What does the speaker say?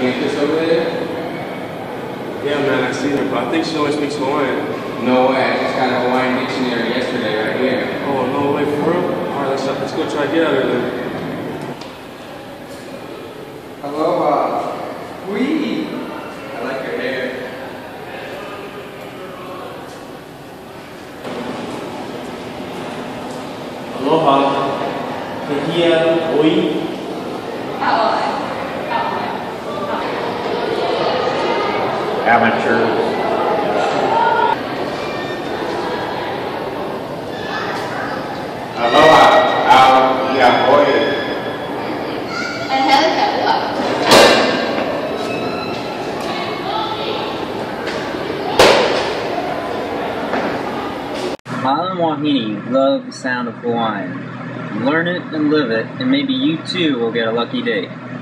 Memphis over there? Yeah, man, I see her, but I think she only speaks Hawaiian. No way, I just got a Hawaiian dictionary yesterday right here. Oh, no way, for real? Alright, let's go try to get at her then. Aloha. Wee. I like your hair. Aloha. Kehia oi. Amateurs. Aloha. Ao Yahoi. Alan Wahine loved the sound of Hawaiian. Learn it and live it, and maybe you too will get a lucky day.